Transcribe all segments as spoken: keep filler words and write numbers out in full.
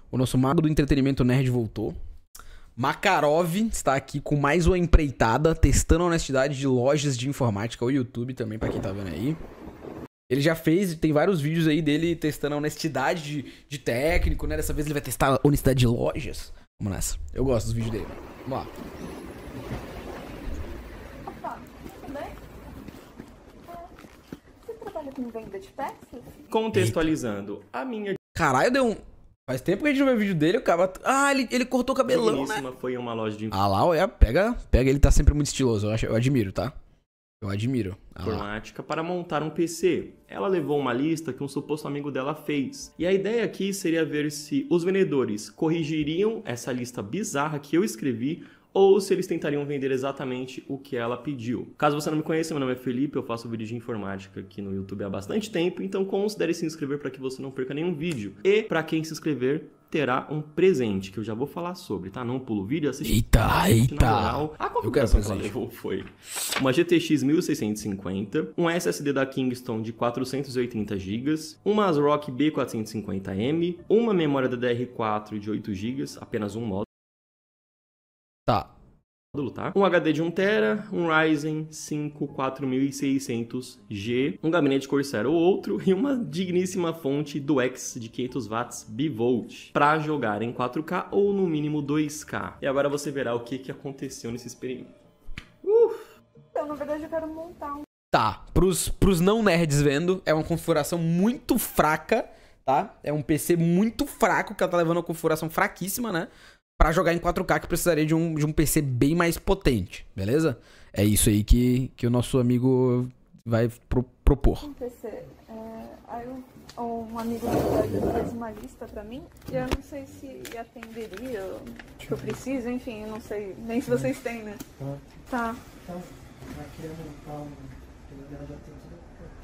O nosso mago do entretenimento nerd voltou. Makarov está aqui com mais uma empreitada, testando a honestidade de lojas de informática, o YouTube também, pra quem tá vendo aí. Ele já fez, tem vários vídeos aí dele testando a honestidade de, de técnico, né? Dessa vez ele vai testar a honestidade de lojas. Vamos nessa. Eu gosto dos vídeos dele. Vamos lá. Opa, tudo bem? Você trabalha com venda de peças? Contextualizando, a minha Caralho, deu um... Faz tempo que a gente não vê vídeo dele, o cara... Ah, ele, ele cortou o cabelão, né? foi uma loja de Ah lá, olha, pega, pega, ele tá sempre muito estiloso, eu, acho, eu admiro, tá? Eu admiro. Ah, informática para montar um P C. Ela levou uma lista que um suposto amigo dela fez. E a ideia aqui seria ver se os vendedores corrigiriam essa lista bizarra que eu escrevi ou se eles tentariam vender exatamente o que ela pediu. Caso você não me conheça, meu nome é Felipe, eu faço vídeo de informática aqui no YouTube há bastante tempo, então considere se inscrever para que você não perca nenhum vídeo. E para quem se inscrever, terá um presente, que eu já vou falar sobre, tá? Não pula o vídeo, assiste. Eita, eita! Moral, a configuração que ela levou foi uma G T X mil seiscentos e cinquenta, um S S D da Kingston de quatrocentos e oitenta gigas, uma ASRock B quatrocentos e cinquenta M, uma memória da D D R quatro de oito gigas, apenas um módulo. Tá. Tá? Um H D de um tera, um Ryzen cinco quatro mil e seiscentos G, um gabinete Corsair ou outro e uma digníssima fonte do X de quinhentos watts bivolt para jogar em quatro K ou no mínimo dois K. E agora você verá o que, que aconteceu nesse experimento. Uf. Então, na verdade, eu quero montar um... Tá, pros, pros não nerds vendo, é uma configuração muito fraca, tá? É um P C muito fraco, que ela tá levando uma configuração fraquíssima, né? Pra jogar em quatro K que precisaria de um, de um P C bem mais potente, beleza? É isso aí que, que o nosso amigo vai pro, propor. Um P C, é, aí um, um amigo meu fez uma lista pra mim e eu não sei se atenderia, o que eu preciso, enfim, eu não sei nem se vocês têm, né? Tá. Então, vai querer montar um... Ela já tem tudo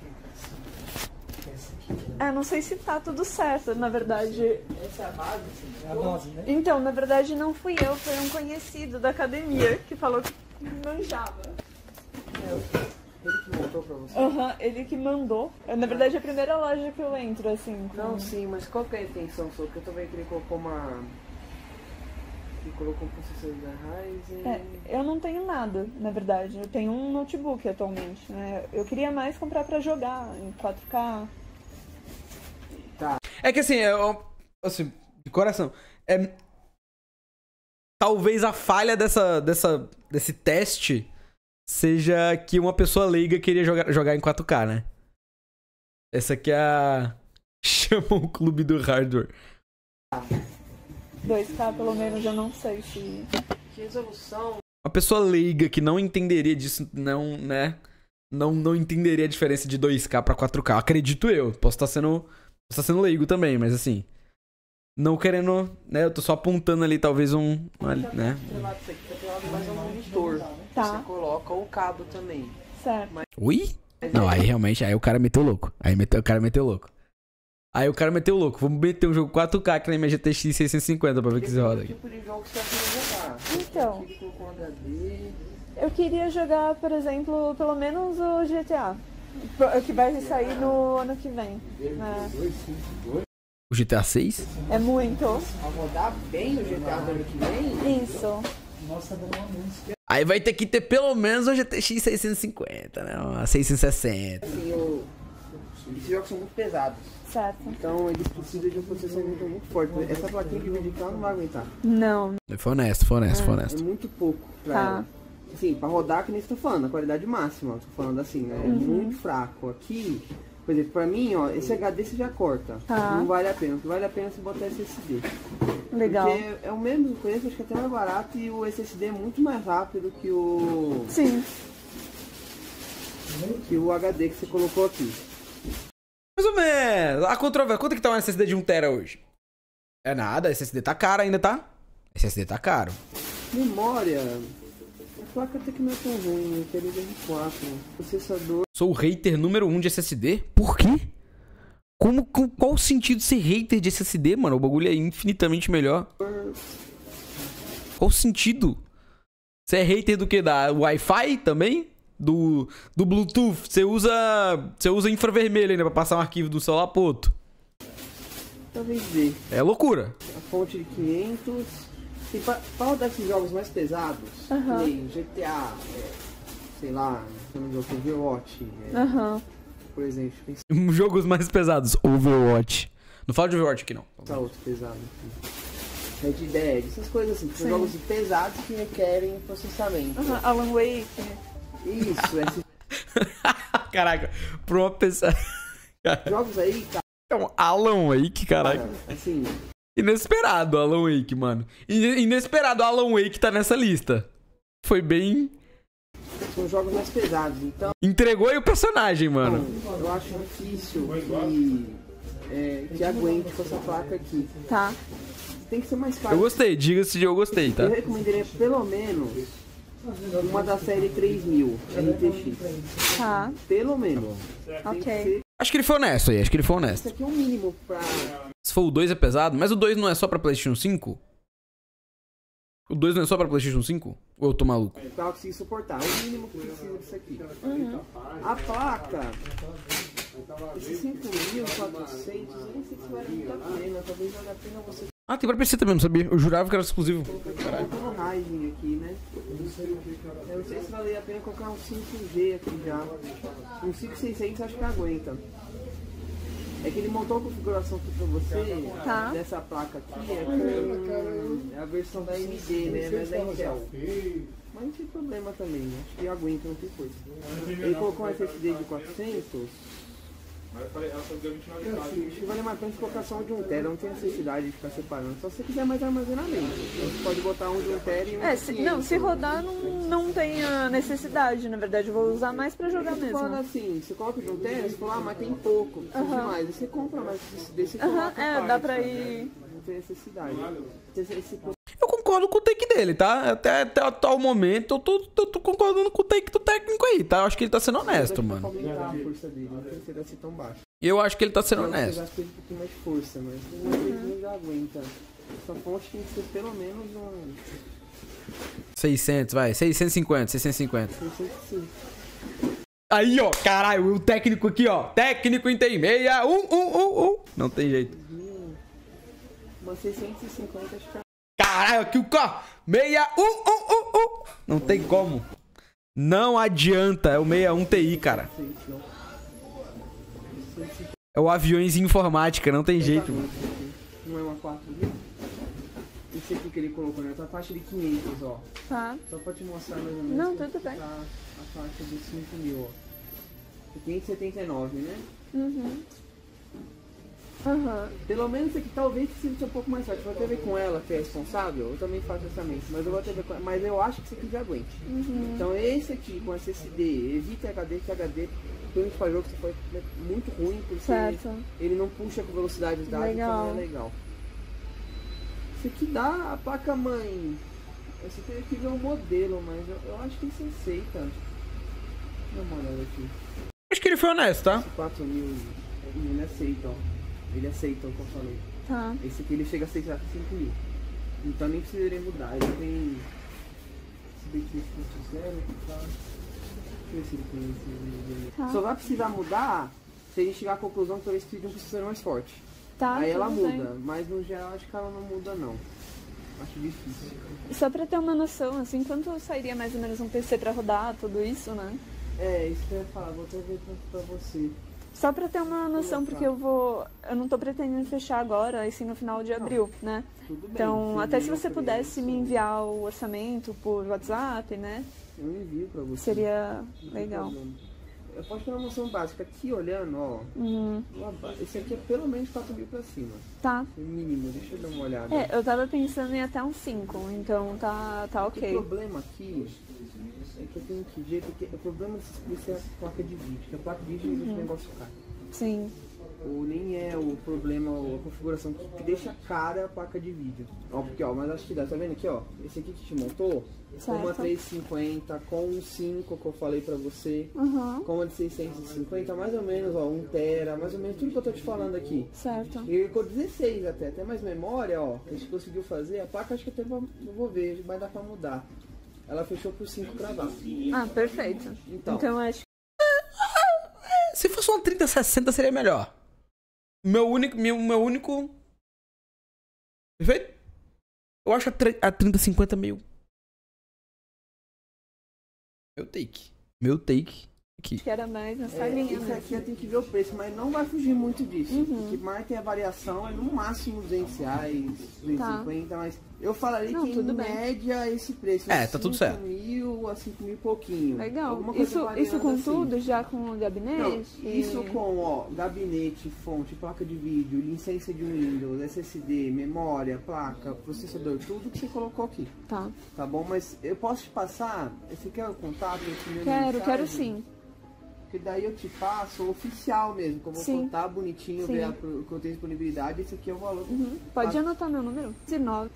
É, não sei se tá tudo certo, na verdade. Essa é a base, é a base, né? Então, na verdade não fui eu, foi um conhecido da academia que falou que manjava. Ele que montou pra você? Aham, uhum, ele que mandou. Na verdade é a primeira loja que eu entro, assim. Com... Não, sim, mas qual que é a intenção sua? Porque eu tô vendo que ele colocou uma... Ele colocou um processador da Ryzen... É, eu não tenho nada, na verdade. Eu tenho um notebook atualmente, né? Eu queria mais comprar pra jogar em quatro K. Tá. É que assim, eu, assim, de coração, é, talvez a falha dessa, dessa, desse teste seja que uma pessoa leiga queria jogar, jogar em quatro K, né? Essa aqui é a... Chama o clube do hardware. dois K pelo menos, eu não sei se... Que resolução... Uma pessoa leiga que não entenderia disso, não, né? Não, não entenderia a diferença de dois K pra quatro K, acredito eu. Posso estar sendo... Você tá sendo leigo também, mas assim... Não querendo... né? Eu tô só apontando ali talvez um... Uma, né? Isso aqui tá pelo mais um monitor. Tá. Você coloca o cabo também. Certo. Mas... Ui? Não, aí realmente... Aí o cara meteu louco. Aí meteu, o cara meteu louco. Aí o cara meteu louco. Vamos meter um jogo quatro K aqui na minha G T X seiscentos e cinquenta pra ver que se roda aqui. Que tipo de jogo você tá querendo jogar? Então... Aqui colocou um H D... Eu queria jogar, por exemplo, pelo menos o G T A. Que vai sair no ano que vem. Né? O G T A seis? É muito. Pra rodar bem o G T A do ano que vem? Isso. Nossa, dá uma música. Aí vai ter que ter pelo menos o G T X seiscentos e cinquenta, né? Uma seiscentos e sessenta. Assim, eu... esses jogos são muito pesados. Certo. Então eles precisam de um processamento muito forte. Essa plaquinha de vídeo cá não vai aguentar. Não. Foi honesto, foi honesto, É, foi É honesto. muito pouco pra Tá. ela. Assim, pra rodar, que nem você tá falando, a qualidade máxima, tô falando assim, né? É Uhum. muito fraco. Aqui, por exemplo, pra mim, ó, esse H D você já corta. Tá. Não vale a pena. O que vale a pena é você botar S S D. Legal. Porque é o mesmo preço, acho que é até mais barato e o S S D é muito mais rápido que o... Sim. que o H D que você colocou aqui. Mais ou menos. A controvérsia. Quanto que tá um S S D de um tera hoje? É nada, S S D tá caro ainda, tá? S S D tá caro. Memória... A placa até que não é tão ruim, né? Que é D D R quatro. Processador... Sou o hater número um de S S D? Por quê? Como, com, qual o sentido de ser hater de S S D, mano? O bagulho é infinitamente melhor. Qual o sentido? Você é hater do que? Da Wi-Fi também? Do, do Bluetooth? Você usa, você usa infravermelho ainda pra passar um arquivo do celular pro outro? talvez ver. É loucura. A fonte de quinhentos. E pra, pra rodar esses jogos mais pesados, Aham. que nem G T A, é, sei lá, Overwatch, é, Aham. por exemplo, tem Jogos mais pesados. Overwatch. Não fala de Overwatch aqui, não. essa outro pesado aqui. Red Dead, essas coisas assim, que são Sim. jogos pesados que requerem processamento. Aham. Alan Wake. Isso, esses Caraca, pra uma pessoa... jogos aí, cara, É um Alan Wake, caraca. assim, Inesperado, Alan Wake, mano. Ine- Inesperado, Alan Wake tá nessa lista. Foi bem... são jogos mais pesados, então Entregou aí o personagem, mano. eu acho difícil que, é, que aguente com essa placa aqui. Tá. Tem que ser mais Eu fácil. gostei, diga-se de eu gostei, tá? Eu recomendaria pelo menos uma da série três mil R T X. Tá. Pelo menos. Ok. Tem que ser- Acho que ele foi honesto aí, acho que ele foi Isso honesto. aqui é um mínimo pra. Se for o dois é pesado, mas o dois não é só pra PlayStation cinco? O dois não é só pra PlayStation cinco? Ou eu tô maluco? pra conseguir suportar. É o mínimo que precisa disso aqui. Uhum. A placa. Esses cinco mil e quatrocentos, eu nem sei se vale muito a pena. Talvez valha a pena você Ah, tem pra P C também, não sabia? Eu jurava que era exclusivo. colocar no Ryzen aqui, né? Eu não sei se vale a pena colocar um cinco G aqui já. Um cinco mil e seiscentos acho que aguenta. É que ele montou a configuração aqui pra você, Tá. dessa placa aqui, é, com, é a versão da A M D, né? Não é da Intel. Mas não tem problema também, acho que aguenta, não tem coisa. Ele colocou um S S D de quatrocentos. Acho que vale mais a pena colocar só um de um tera, não tem necessidade de ficar separando. Só se você quiser mais armazenamento. Você pode botar um de um tera e um É, de se, quinhentos. não, se rodar não, não tem a necessidade, na verdade, eu vou usar mais pra jogar Você fala mesmo. assim, você coloca de um tera, você fala, ah, mas tem pouco, precisa de mais. Aí você compra mais desse, desse Aham, coloca a é, parte, dá pra sabe? ir. Não tem necessidade. Esse, esse Eu concordo com o take dele, tá? Até, até o atual momento, eu tô, eu tô concordando com o take do técnico aí, tá? Eu acho que ele tá sendo honesto, Pra mano. aumentar a força dele, não tem que ser assim tão baixo. Eu acho que ele tá sendo Então, você honesto. gasta um pouquinho mais de força, mas Uhum. não já aguenta. Essa fonte tem que ser pelo menos um seiscentos, vai. seiscentos e cinquenta, seiscentos e cinquenta. seiscentos e cinco. Aí, ó, caralho, o técnico aqui, ó. Técnico em tem meia, um, um, um, um. Não tem jeito. Uma seiscentos e cinquenta acho que é Caralho, aqui o carro. Meia, um, um, um, um. Não tem como. Não adianta, é o sessenta e um T I, cara. seis, não. É o aviões em informática, não tem jeito, mano. Não é uma quatro mil? Esse aqui que ele colocou, né? Tá a faixa de quinhentos, ó. Tá. Só pra te mostrar mais ou menos. Não, como tudo bem. tá a faixa dos cinco mil, ó. quinhentos e setenta e nove, né? Uhum. Aham. Pelo menos esse aqui talvez precise ser um pouco mais forte. Eu vou até ver com ela, que é responsável, eu também faço essa mente. Mas eu vou até ver com ela. Mas eu acho que esse aqui já aguente. Uhum. Então esse aqui com S S D, evita H D, que H D, principalmente para jogo, que foi muito ruim, porque Certo. ele não puxa com velocidade os dados, Legal. então não é legal. Esse aqui dá a placa mãe. Esse aqui aqui é um modelo, mas eu, eu acho que isso aceita. Dá uma olhada aqui. Acho que ele foi honesto, tá? Esse quatro mil, ele aceita, ó. Ele aceita o que eu falei. Tá. Esse aqui ele chega a aceitar cinco mil. Então nem precisaria mudar. Ele tem. Esse B T ponto zero, tá? Deixa eu ver se ele tem esse. Tá. Só vai precisar mudar se a gente chegar à conclusão que talvez precise de um processador mais forte. Tá, Aí ela tudo bem. muda, mas no geral acho que ela não muda não. Acho difícil. Só pra ter uma noção, assim, quanto sairia mais ou menos um P C pra rodar tudo isso, né? É, isso que eu ia falar, vou até ver pra, pra você. Só pra ter uma noção, porque eu vou. Eu não tô pretendendo fechar agora, assim, no final de abril, né? Tudo bem. Então, até se envia você pra pudesse ele, me enviar o orçamento por WhatsApp, né? Eu envio pra você. Seria Não tem legal. problema. Eu posso ter uma noção básica aqui olhando, ó. Uhum. Esse aqui é pelo menos quatro mil pra cima. Tá. O mínimo, deixa eu dar uma olhada. É, eu tava pensando em até uns cinco, então tá, tá O ok. problema aqui é que eu tenho que ver, porque o problema desse é a placa de vídeo, que a placa de vídeo deixa o negócio caro. Sim. Ou nem é o problema, a configuração que, que deixa cara a placa de vídeo. Ó, porque ó, mas acho que dá, tá vendo aqui, ó? Esse aqui que te montou, com uma Certo. trezentos e cinquenta, com um cinco que eu falei pra você, Uhum. com uma de seiscentos e cinquenta, mais ou menos, ó, um tera, mais ou menos tudo que eu tô te falando aqui. Certo. E com dezesseis até, até mais memória, ó, que a gente conseguiu fazer, a placa acho que até vou, eu vou ver, vai dar pra mudar. Ela fechou por cinco cravado. Ah, perfeito. Então. Então eu acho que. Se fosse uma trinta sessenta seria melhor. Meu único, meu, meu único Perfeito? Eu acho a, a trinta cinquenta meio... Meu take. Meu take aqui. Que era mais nessa É, linha, isso né? aqui eu tenho que ver o preço, mas não vai fugir muito disso. Uhum. O que mais tem a variação é no máximo duzentos reais, duzentos e cinquenta, Tá. mas eu falaria Não, que em tudo bem. média esse preço É, tá tudo certo. cinco mil a cinco mil e pouquinho. Legal. Alguma coisa Isso, variando isso com assim. tudo, já com o Não, gabinete? isso com, ó, gabinete, fonte, placa de vídeo, licença de Windows, S S D, memória, placa, processador, tudo que você colocou aqui, Tá. tá bom? Mas eu posso te passar, você quer o contato? Eu te mando Quero, mensagem? quero sim. Porque daí eu te passo o oficial mesmo, que eu vou Sim. contar bonitinho, Sim. ver a, que eu tenho disponibilidade, esse aqui é o valor. Uhum. Pode Passo- anotar meu número? dezenove.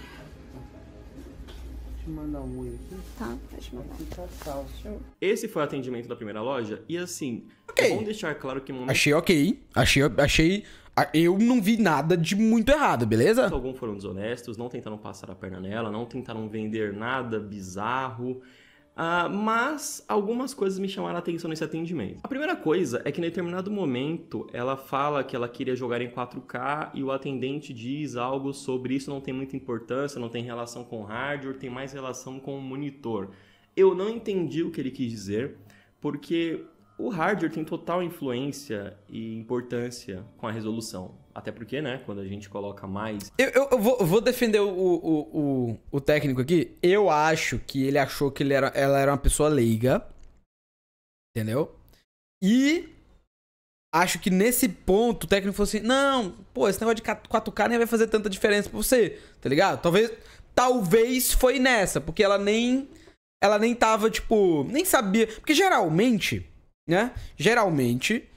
Deixa eu mandar um oi aqui. Tá, pode mandar. Aqui tá salvo. Esse foi o atendimento da primeira loja. E assim, Ok. vamos deixar claro que no momento Achei ok. Achei... achei eu não vi nada de muito errado, beleza? alguns foram desonestos, não tentaram passar a perna nela, não tentaram vender nada bizarro. Ah, mas algumas coisas me chamaram a atenção nesse atendimento. A primeira coisa é que em determinado momento ela fala que ela queria jogar em quatro K e o atendente diz algo sobre isso não tem muita importância, não tem relação com o hardware, tem mais relação com o monitor. Eu não entendi o que ele quis dizer, porque o hardware tem total influência e importância com a resolução. Até porque, né, quando a gente coloca mais... Eu, eu, eu vou, eu vou defender o, o, o, o técnico aqui. Eu acho que ele achou que ele era, ela era uma pessoa leiga. Entendeu? E acho que nesse ponto o técnico falou assim: não, pô, esse negócio de quatro K nem vai fazer tanta diferença pra você, tá ligado? Talvez, talvez foi nessa, porque ela nem, ela nem tava, tipo, nem sabia. Porque geralmente, né? Geralmente,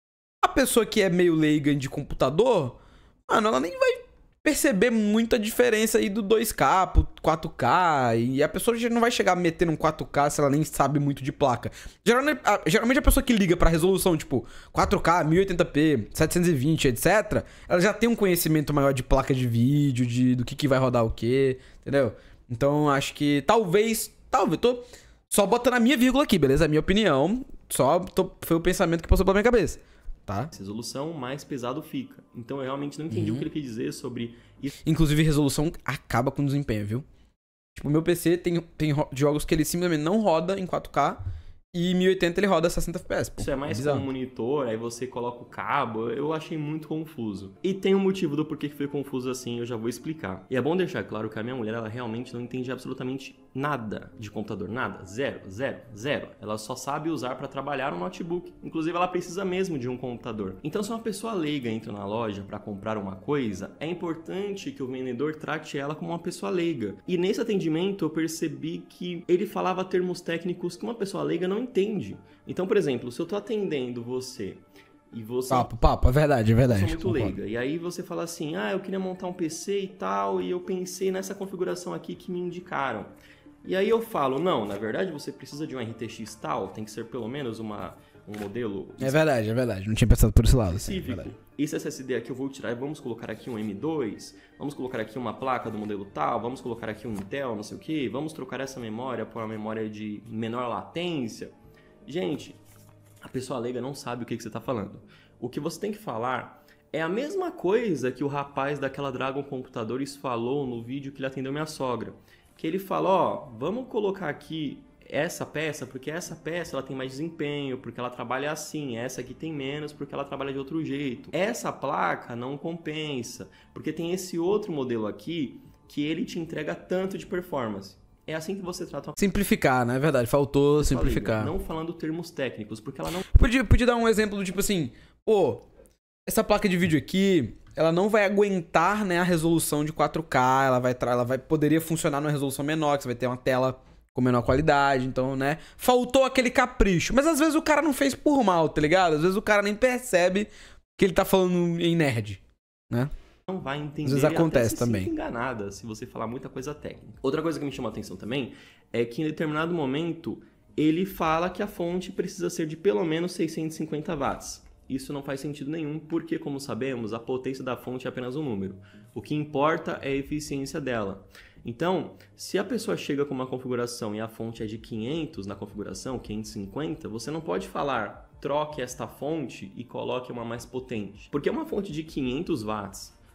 a pessoa que é meio leiga de computador, mano, ela nem vai perceber muita diferença aí do dois K pro quatro K. E a pessoa já não vai chegar metendo um quatro K se ela nem sabe muito de placa. Geralmente a, geralmente a pessoa que liga pra resolução, tipo, quatro K, mil e oitenta p, setecentos e vinte, etcétera, ela já tem um conhecimento maior de placa de vídeo, de, do que, que vai rodar o quê, entendeu? Então acho que talvez, talvez, tô só botando a minha vírgula aqui, beleza? A minha opinião, só tô, foi o pensamento que passou pela minha cabeça. Tá? resolução, mais pesado fica. Então eu realmente não entendi Uhum. o que ele quis dizer sobre isso. Inclusive, resolução acaba com o desempenho, viu? Tipo, o meu P C tem, tem ro- jogos que ele simplesmente não roda em quatro K e mil e oitenta ele roda sessenta F P S. Pô. Isso é mais com bizarro. o monitor, aí você coloca o cabo, eu achei muito confuso. E tem um motivo do porquê que foi confuso assim, eu já vou explicar. E é bom deixar claro que a minha mulher, ela realmente não entende absolutamente nada de computador, nada, zero, zero, zero. Ela só sabe usar para trabalhar um notebook. Inclusive, ela precisa mesmo de um computador. Então, se uma pessoa leiga entra na loja para comprar uma coisa, é importante que o vendedor trate ela como uma pessoa leiga. E nesse atendimento, eu percebi que ele falava termos técnicos que uma pessoa leiga não entende. Então, por exemplo, se eu tô atendendo você e você... Papo, papo, é verdade, é Eu verdade. sou muito concordo. leiga. E aí você fala assim, ah, eu queria montar um P C e tal, e eu pensei nessa configuração aqui que me indicaram. E aí eu falo, não, na verdade você precisa de um R T X tal, tem que ser pelo menos uma, um modelo É verdade, é verdade. Não tinha pensado por esse lado. Sim, é específico. verdade. Esse S S D aqui eu vou tirar e vamos colocar aqui um M dois, vamos colocar aqui uma placa do modelo tal, vamos colocar aqui um Intel, não sei o que, vamos trocar essa memória por uma memória de menor latência. Gente, a pessoa leiga não sabe o que, que você está falando. O que você tem que falar é a mesma coisa que o rapaz daquela Dragon Computadores falou no vídeo que ele atendeu minha sogra. Que ele fala, ó, vamos colocar aqui essa peça, porque essa peça ela tem mais desempenho, porque ela trabalha assim, essa aqui tem menos, porque ela trabalha de outro jeito. Essa placa não compensa, porque tem esse outro modelo aqui que ele te entrega tanto de performance. É assim que você trata uma Simplificar, né? É verdade. Faltou pessoa simplificar. leiga, não falando termos técnicos, porque ela não Podia, podia dar um exemplo do tipo assim, pô, essa placa de vídeo aqui, ela não vai aguentar, né, a resolução de quatro K, ela vai, tra- ela vai poderia funcionar numa resolução menor, que você vai ter uma tela com menor qualidade, então, né, faltou aquele capricho. Mas às vezes o cara não fez por mal, tá ligado? Às vezes o cara nem percebe que ele tá falando em nerd, né? não vai entender. Às vezes e até acontece se também. sinta enganada se você falar muita coisa técnica. Outra coisa que me chamou a atenção também é que em determinado momento ele fala que a fonte precisa ser de pelo menos seiscentos e cinquenta watts. Isso não faz sentido nenhum, porque, como sabemos, a potência da fonte é apenas um número. O que importa é a eficiência dela. Então, se a pessoa chega com uma configuração e a fonte é de quinhentos na configuração, quinhentos e cinquenta, você não pode falar, troque esta fonte e coloque uma mais potente. Porque uma fonte de quinhentos watts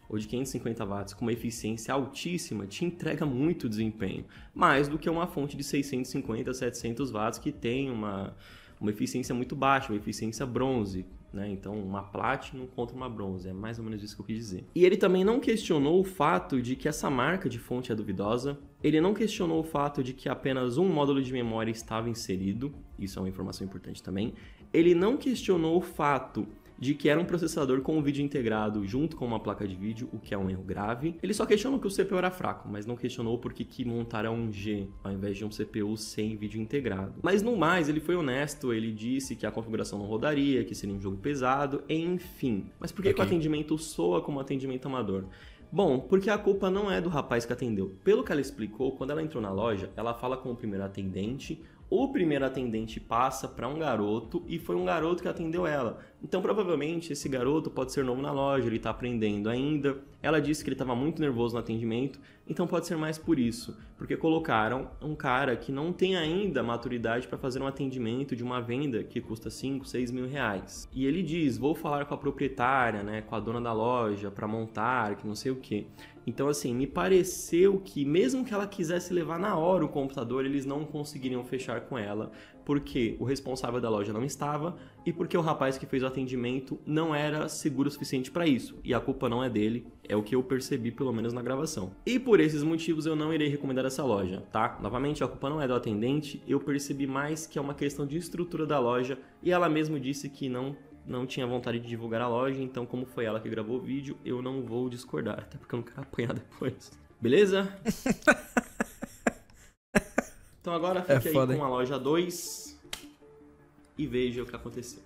ou de quinhentos e cinquenta watts com uma eficiência altíssima te entrega muito desempenho, mais do que uma fonte de seiscentos e cinquenta, setecentos watts que tem uma, uma eficiência muito baixa, uma eficiência bronze, né? Então uma Platinum contra uma bronze, é mais ou menos isso que eu quis dizer. E ele também não questionou o fato de que essa marca de fonte é duvidosa, ele não questionou o fato de que apenas um módulo de memória estava inserido, isso é uma informação importante também, ele não questionou o fato de que era um processador com um vídeo integrado junto com uma placa de vídeo, o que é um erro grave. Ele só questionou que o C P U era fraco, mas não questionou por que que montaram um G ao invés de um C P U sem vídeo integrado. Mas no mais, ele foi honesto, ele disse que a configuração não rodaria, que seria um jogo pesado, enfim. Mas por que, okay. que o atendimento soa como atendimento amador? Bom, porque a culpa não é do rapaz que atendeu. Pelo que ela explicou, quando ela entrou na loja, ela fala com o primeiro atendente, o primeiro atendente passa para um garoto e foi um garoto que atendeu ela. Então, provavelmente, esse garoto pode ser novo na loja, ele está aprendendo ainda. Ela disse que ele estava muito nervoso no atendimento, então pode ser mais por isso. Porque colocaram um cara que não tem ainda maturidade para fazer um atendimento de uma venda que custa cinco, seis mil reais. E ele diz, vou falar com a proprietária, né, com a dona da loja, para montar, que não sei o quê. Então, assim, me pareceu que mesmo que ela quisesse levar na hora o computador, eles não conseguiriam fechar com ela, porque o responsável da loja não estava e porque o rapaz que fez o atendimento não era seguro o suficiente para isso. E a culpa não é dele, é o que eu percebi pelo menos na gravação. E por esses motivos eu não irei recomendar essa loja, tá? Novamente, a culpa não é do atendente, eu percebi mais que é uma questão de estrutura da loja e ela mesma disse que não não tinha vontade de divulgar a loja, então como foi ela que gravou o vídeo, eu não vou discordar, até porque eu não quero apanhar depois. Beleza? Então agora fique é aí foda, com a loja dois e veja o que aconteceu.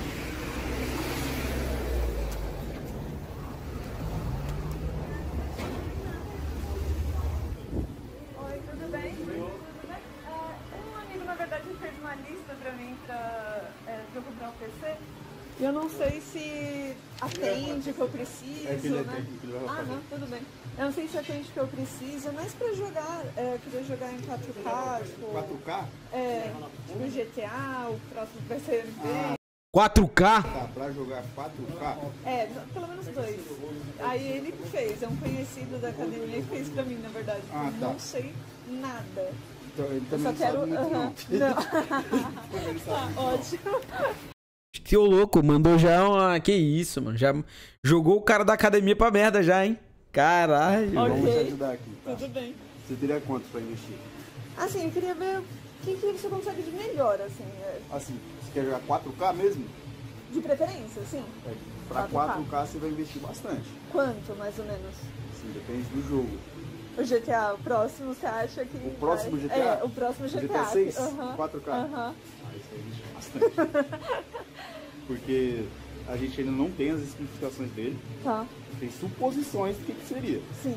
Oi, tudo bem? Tudo bem? Uh, um amigo, na verdade, fez uma lista pra mim pra, é, pra eu comprar um P C. E eu não sei se atende o que eu preciso, é que ele né? Que ele ah, não, tudo bem. Eu não sei se atende o que eu preciso, mas pra jogar, é, eu queria jogar em quatro K, tipo... quatro K? É, tipo G T A, o próximo vai ser M V. Ah, quatro K? Tá, pra jogar quatro K? É, pelo menos dois. Aí ele fez, é um conhecido da academia que fez pra mim, na verdade. Ah, tá. Não sei nada. Então, ele eu só não quero... sabe muito, uh-huh. não. Não. Tá, ótimo. Que louco, mandou já uma... Que isso, mano. Já jogou o cara da academia pra merda já, hein? Caralho. Okay. Vamos te ajudar aqui, tá? Tudo bem. Você teria quanto pra investir? Assim, eu queria ver o que, que você consegue de melhor, assim. Assim, você quer jogar quatro K mesmo? De preferência, sim. É, pra quatro K você vai investir bastante. Quanto, mais ou menos? Sim, depende do jogo. O G T A, o próximo, você acha que... O próximo vai... G T A? É, o próximo G T A. G T A seis, uhum. quatro K? Aham. Uhum. Ah, isso aí investe bastante. Porque a gente ainda não tem as especificações dele. Tá. Tem suposições do que, que seria. Sim.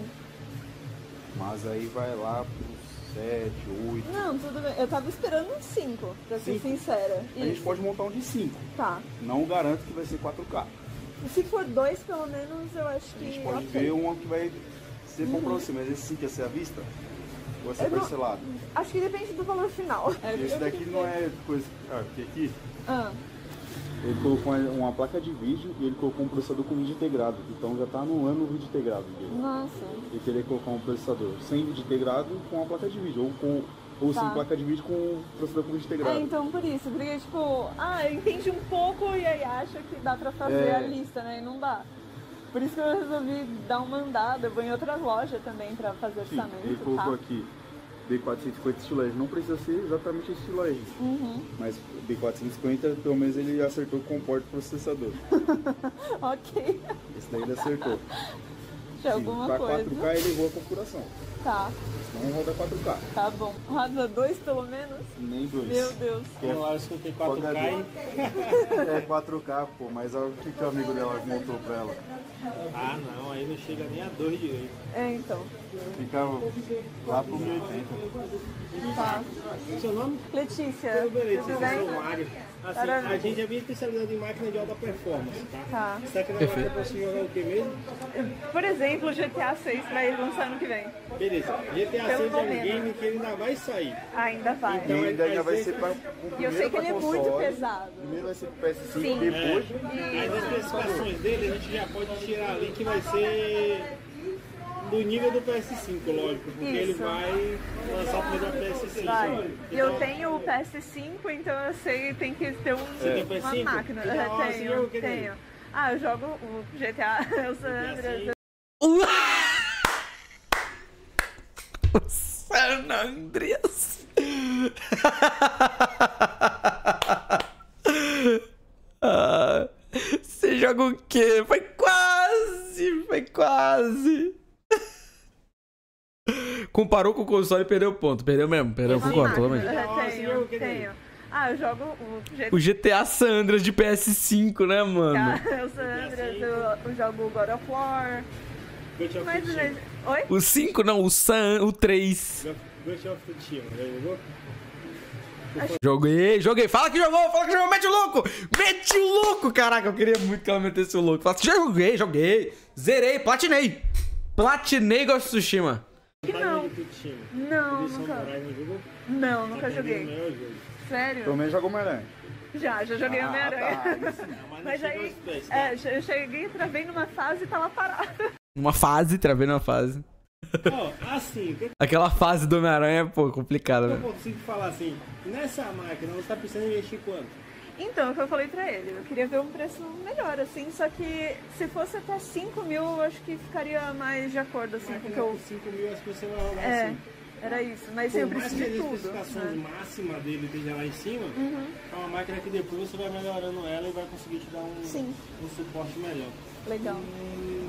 Mas aí vai lá pro sete, oito. Não, tudo bem. Eu tava esperando um cinco, pra ser cinco? sincera. A gente pode montar um de cinco. Tá. Não garanto que vai ser quatro K. E se for dois, pelo menos, eu acho que... A gente pode okay. ver uma que vai ser bom uhum. pra você, mas esse sim quer ser à vista? Ou vai ser parcelado? Não... Acho que depende do valor final. Esse daqui não é coisa... Ah, porque aqui... Ah. Ele colocou uma placa de vídeo e ele colocou um processador com vídeo integrado. Então já está anulando o vídeo integrado dele. Nossa. Ele queria colocar um processador sem vídeo integrado com a placa de vídeo. Ou, com, ou tá. sem placa de vídeo com processador com vídeo integrado. É, então por isso. Porque tipo, ah, entende um pouco e aí acha que dá pra fazer é... a lista, né? E não dá. Por isso que eu resolvi dar uma andada. Eu vou em outras lojas também pra fazer orçamento. Sim, ele colocou tá? aqui B quatrocentos e cinquenta estilo Legend. Não precisa ser exatamente estilo Legend. Uhum. Mas B quatrocentos e cinquenta, pelo menos ele acertou com o porte processador. Ok. Esse daí ele acertou. Tinha alguma pra coisa. quatro K ele errou a configuração. Tá. Não roda quatro K. Tá bom. Roda dois pelo menos? Nem dois. Meu Deus. Eu lá eu escutei quatro K e... É quatro K, pô, mas olha o que, que o amigo dela montou pra ela. Ah, não, aí não chega nem a dois direito. É, então. Ficava lá pro mil e oitenta. Tá. Seu nome? Letícia. Tudo bem, Tudo Letícia, bem? sou o Mário. Assim, Para- a gente é bem especializado em máquina de alta performance, tá? Tá. Você tá querendo Perfeito. máquina pra você jogar o que mesmo? Por exemplo, o G T A seis vai lançar ano que vem. Beleza. G T A Pelo seis é um momento. game que ele ainda vai sair. Ainda vai. E Então, ainda já vai às ser vezes- pra, o E eu sei primeiro que ele é pra muito console, pesado. Primeiro vai ser pro P S cinco, Sim. depois... As especificações dele a gente já pode tirar ali que vai ser do nível do P S cinco, lógico, porque ele Isso. vai lançar o primeiro P S cinco. Vai. E eu tenho o P S cinco, então eu sei que tem que ter um, tem P S uma cinco? máquina. Que Eu da já hora, você tenho, joga o que tenho. nele? Ah, eu jogo o G T A, eu sou Andreas. O San Andreas. Ah, você joga o quê? Foi quase, foi quase. Comparou com o console e perdeu ponto. Perdeu mesmo, perdeu Uma por conta, máquina, totalmente. eu já Nossa, tenho, eu queria. tenho. Ah, eu jogo o G T O G T A San Andreas de P S cinco, né, mano? A, eu sou Andreas, eu, eu jogo God of War. Ghost of Mas, Tsushima. oi? O cinco não, o San, o três. Ghost of Tsushima, já jogou? Joguei, joguei. Fala que jogou, fala que jogou. Mete o louco. Mete o louco. Caraca, eu queria muito que ela metesse o louco. Fala assim, já joguei, joguei. Zerei, platinei. Platinei Ghost of Tsushima. Que não. Ghost of Tsushima. Não, Edição nunca. Moraes, não jogou? Não, nunca Tá perdendo o joguei. melhor jogo. Sério? Pelo menos jogou Homem-Aranha. Já, já joguei Ah, Homem-Aranha. tá, aí sim. Não, mas não Mas chega aí, aos pés, é, che- eu cheguei, travei numa fase e tava parada. Uma fase, travei numa fase. Ó, assim, o que Aquela fase do Homem-Aranha é, pô, complicada, eu né? consigo falar assim? Nessa máquina você tá pensando em investir quanto? Então, é o que eu falei pra ele, eu queria ver um preço melhor, assim, só que se fosse até cinco mil, eu acho que ficaria mais de acordo, assim, Máquina porque eu... com cinco mil, acho que você vai rolar É, assim. era isso, mas Por eu mais preciso que de as tudo. especificações Né? máximas dele esteja lá em cima, é uma máquina que depois você vai melhorando ela e vai conseguir te dar um, Sim. um suporte melhor. Legal. Hum,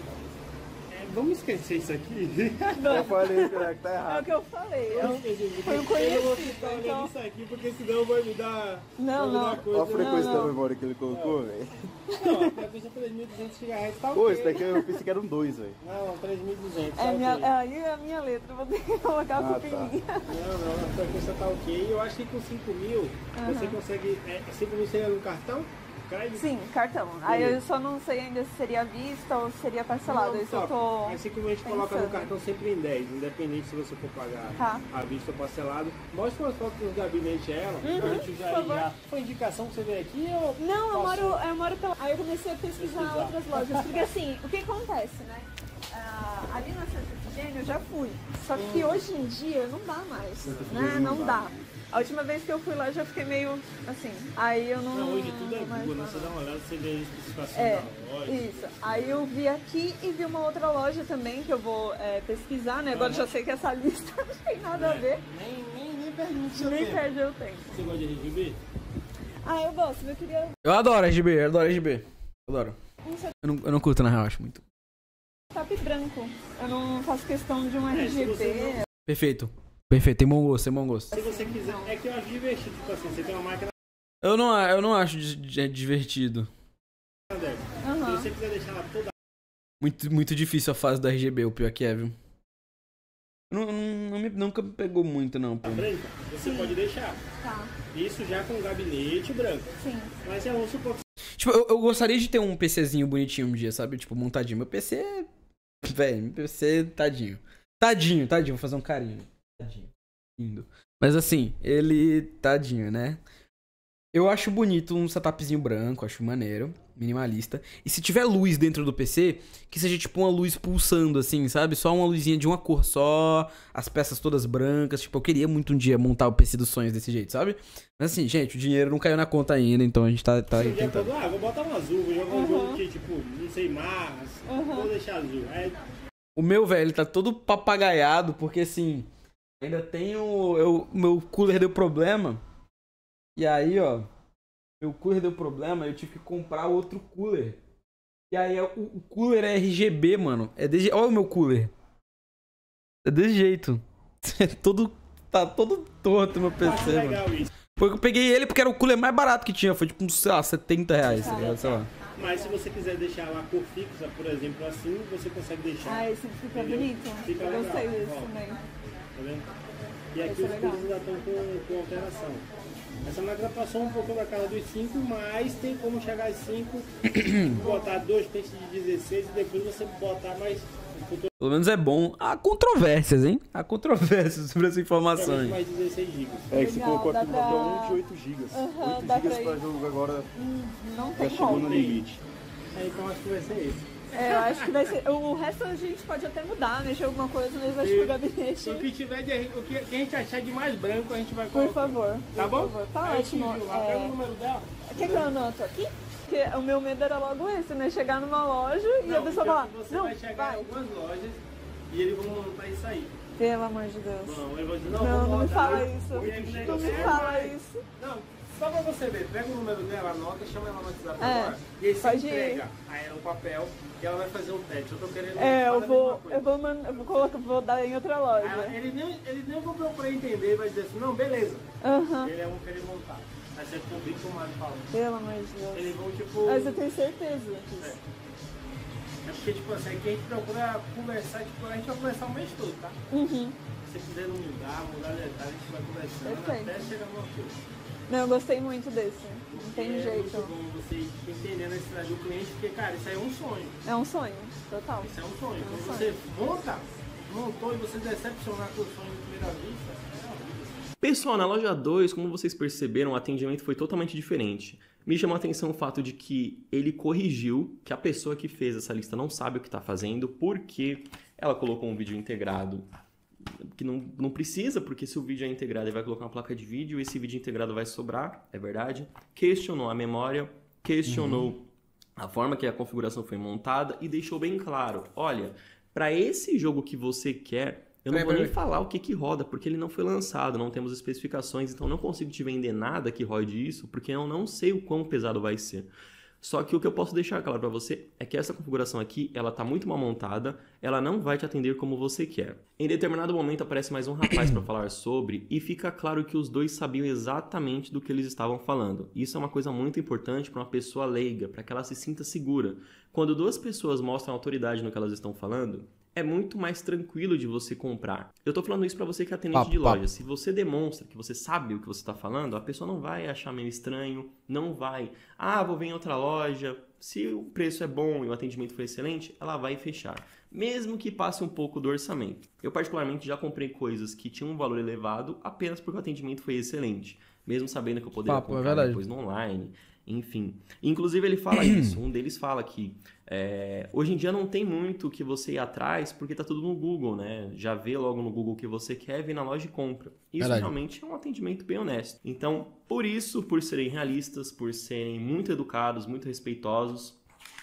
é, vamos esquecer isso aqui? Eu falei, cara, que tá É o errado. que eu falei, eu... Foi um Eu não vou conhecido, ficar olhando então... isso aqui, porque senão vai me dar... Não, vai me dar não. coisa. Olha a frequência Não, não. da memória que ele colocou, velho. Não, a frequência é três mil e duzentos gigahertz, tá Pô, ok. isso daqui eu pensei que era um dois, velho. Não, três mil e duzentos, tá É minha, ok. aí é a minha letra, eu vou ter que colocar a Ah, culpa tá. em mim. Não, não, a frequência tá ok. Eu acho que com cinco mil você consegue... É, cinco mil seria no cartão? Crédito? Sim, cartão. Aí eu só não sei ainda se seria à vista ou se seria parcelado. Não, Isso eu top. tô Aí cinco mil a gente coloca no pensando. cartão sempre em dez, independente se você for pagar Tá. à vista ou parcelado. Mostra umas fotos do gabinete a ela, pra gente já, por favor. já... Foi indicação que você veio aqui ou... Não, eu posso- moro, eu moro pela... Aí eu comecei a pesquisar Pesquisar. outras lojas. Porque assim, o que acontece, né? Ah, ali na Santa Efigênia eu já fui. Só que hoje em dia não dá mais. Né? Não dá. A última vez que eu fui lá eu já fiquei meio assim. Aí eu não. Não, hoje tudo é não mais Google, né? lá. Você dá uma olhada, você vê a especificação É, da loja. isso. Aí eu vi aqui e vi uma outra loja também que eu vou é, pesquisar, né? Agora eu já sei que essa lista não tem nada a ver. Nem, nem, nem pergunte seu Nem tempo. perde o tempo. Você gosta de R G B? Ah, eu gosto, eu queria Eu adoro R G B, eu adoro R G B. Eu adoro. um Eu não, eu não curto, na real, acho muito. setup branco. Eu não faço questão de um É, R G se você B. Perfeito. Perfeito, tem bom gosto, tem bom gosto. Se você quiser, é que eu acho divertido, tipo assim, você tem uma máquina Eu não, eu não acho di- di- divertido. dessa. Se Aham. você quiser deixar ela toda Muito, muito difícil a fase do R G B, o pior que é, viu? Não, não, não me, nunca me pegou muito, não, pô. branca, você pode deixar. Tá, Isso já com gabinete branco. sim. Mas é um supor que Tipo, eu, eu gostaria de ter um PCzinho bonitinho um dia, sabe? Tipo, montadinho. Meu P C. Velho, meu P C, tadinho. Tadinho, tadinho, vou fazer um carinho. Tadinho. Lindo. Mas assim, ele. Tadinho, né? Eu acho bonito um setupzinho branco, acho maneiro, minimalista. E se tiver luz dentro do P C, que seja tipo uma luz pulsando, assim, sabe? Só uma luzinha de uma cor só, as peças todas brancas. Tipo, eu queria muito um dia montar o P C dos sonhos desse jeito, sabe? Mas assim, gente, o dinheiro não caiu na conta ainda, então a gente tá, tá o dia tentando. todo, ah, vou botar um azul, vou jogar um jogo que, tipo, não sei, Mars, vou deixar azul. Aí, O meu, velho, ele tá todo papagaiado, porque assim, ainda tem o. Eu, meu cooler deu problema. E aí, ó. Meu cooler deu problema, eu tive que comprar outro cooler. E aí, o, o cooler é R G B, mano. É desse, olha o meu cooler. É desse jeito. É todo. Tá todo torto meu P acho C, mano. legal isso. Foi que eu peguei ele porque era o cooler mais barato que tinha. Foi tipo uns, sei lá, setenta reais, tá ligado? Sei lá. Mas se você quiser deixar lá a cor fixa, por exemplo, assim, você consegue deixar. Ah, esse fica bonito. Fica eu legal. gostei desse Ó. também. Tá vendo? E aqui Isso é os legal. cursos ainda estão com, com alteração. Essa máquina passou um pouco da casa dos cinco, mas tem como chegar às cinco, botar dois pentes de dezesseis e depois você botar mais Pelo menos é bom. Há controvérsias, hein? Há controvérsias sobre essa informação aí. mais dezesseis gigas. É que você Legal, colocou dá aqui no pra- papel um de oito gigas. Aham, oito dá gigas pra pra ir. jogo agora Não já tem chegou como. no limite. É, então acho que vai ser esse. É, eu acho que vai ser. O resto a gente pode até mudar, mexer alguma coisa, mas acho que o gabinete. O que tiver de, o que, que a gente achar de mais branco, a gente vai Por colocar. favor. Tá por bom? favor. Tá Aí, ótimo. Silvio, pega o É... número dela. Quer que eu anoto aqui? Porque o meu medo era logo esse, né? Chegar numa loja e a Não, pessoa pior falar, que você não, vai chegar vai. em algumas lojas e eles vão montar isso aí. Pelo amor de Deus. Não, eu vou dizer, não, Não, vamos não me rodar fala isso. oito gigas. Não me É, fala mas- isso. Não, só pra você ver, pega o número dela, anota, chama ela no WhatsApp É, agora. E aí você pode ir. entrega a ela o papel e ela vai fazer o teste. Eu tô querendo É, eu fazer a vou, mesma coisa. eu vou, man- eu vou colocar, vou dar em outra Aí loja. ela- Ele nem, ele nem vão procurar entender, vai dizer assim, não, beleza. Aham. Ele é um querer montar. Aí você publica o Mário falando. Pelo amor de Deus. Eles vão tipo. Mas eu tenho certeza disso. É porque, tipo assim, aqui a gente procura conversar, tipo, a gente vai conversar o mês todo, tá? Uhum. Se você quiser não mudar, mudar detalhes, a gente vai conversando Perfeito. até chegar numa coisa. Não, eu gostei muito desse. Não tem é jeito. muito bom você entender a necessidade do cliente, porque, cara, isso aí é um sonho. É um sonho, total. Isso é um sonho. É um Quando sonho. você monta, montou e você decepcionar com o sonho de primeira vista, é horrível. Pessoal, na loja dois, como vocês perceberam, o atendimento foi totalmente diferente. Me chamou a atenção o fato de que ele corrigiu que a pessoa que fez essa lista não sabe o que está fazendo, porque ela colocou um vídeo integrado que não, não precisa, porque se o vídeo é integrado ele vai colocar uma placa de vídeo, esse vídeo integrado vai sobrar, é verdade. Questionou a memória, questionou uhum. a forma que a configuração foi montada e deixou bem claro, olha, para esse jogo que você quer, eu não Peraí, vou nem peraí. falar o que que roda, porque ele não foi lançado, não temos especificações, então não consigo te vender nada que rode isso, porque eu não sei o quão pesado vai ser. Só que o que eu posso deixar claro para você é que essa configuração aqui, ela tá muito mal montada, ela não vai te atender como você quer. Em determinado momento aparece mais um rapaz para falar sobre e fica claro que os dois sabiam exatamente do que eles estavam falando. Isso é uma coisa muito importante para uma pessoa leiga, para que ela se sinta segura. Quando duas pessoas mostram autoridade no que elas estão falando, é muito mais tranquilo de você comprar. Eu tô falando isso pra você que é atendente Papo, de loja. papo. Se você demonstra que você sabe o que você tá falando, a pessoa não vai achar meio estranho, não vai, ah, vou ver em outra loja. Se o preço é bom e o atendimento foi excelente, ela vai fechar. Mesmo que passe um pouco do orçamento. Eu particularmente já comprei coisas que tinham um valor elevado apenas porque o atendimento foi excelente. Mesmo sabendo que eu poderia Papo, é comprar verdade. depois no online. Enfim. Inclusive ele fala isso. Um deles fala que é, hoje em dia não tem muito que você ir atrás porque tá tudo no Google, né? Já vê logo no Google o que você quer, vem na loja e compra. Isso Verdade. realmente é um atendimento bem honesto. Então, por isso, por serem realistas, por serem muito educados, muito respeitosos,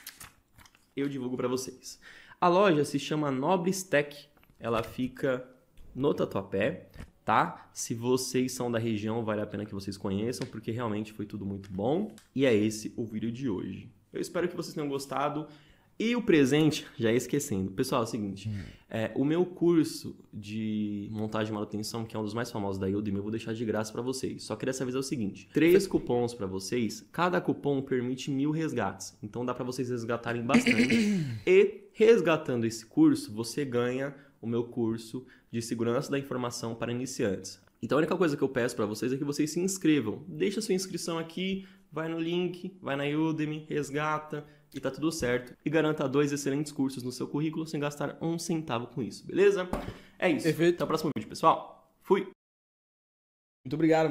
eu divulgo para vocês. A loja se chama Nobres Tech. Ela fica no Tatuapé, tá? Se vocês são da região, vale a pena que vocês conheçam, porque realmente foi tudo muito bom. E é esse o vídeo de hoje. Eu espero que vocês tenham gostado. E o presente, já ia esquecendo. Pessoal, é o seguinte, é, o meu curso de montagem e manutenção, que é um dos mais famosos da Udemy, eu vou deixar de graça para vocês. Só que dessa vez é o seguinte, três cupons para vocês, cada cupom permite mil resgates. Então dá para vocês resgatarem bastante. E resgatando esse curso, você ganha o meu curso de segurança da informação para iniciantes. Então a única coisa que eu peço para vocês é que vocês se inscrevam. Deixa sua inscrição aqui, vai no link, vai na Udemy, resgata e tá tudo certo. E garanta dois excelentes cursos no seu currículo sem gastar um centavo com isso, beleza? É isso. Perfeito. Até o próximo vídeo, pessoal. Fui! Muito obrigado.